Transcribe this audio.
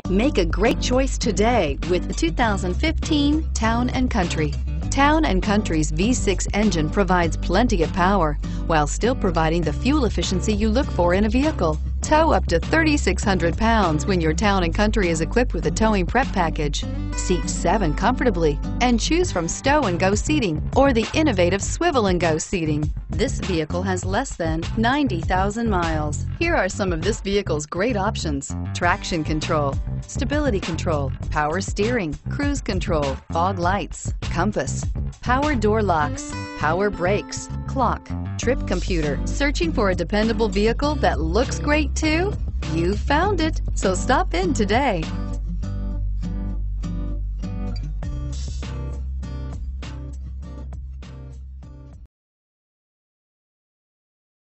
Make a great choice today with the 2015 Town & Country. Town & Country's V6 engine provides plenty of power while still providing the fuel efficiency you look for in a vehicle. Tow up to 3,600 pounds when your Town & Country is equipped with a towing prep package. Seat 7 comfortably and choose from stow and go seating or the innovative swivel and go seating. This vehicle has less than 90,000 miles. Here are some of this vehicle's great options: traction control, stability control, power steering, cruise control, fog lights, compass, power door locks, power brakes, clock, trip computer. Searching for a dependable vehicle that looks great too? You found it, so stop in today.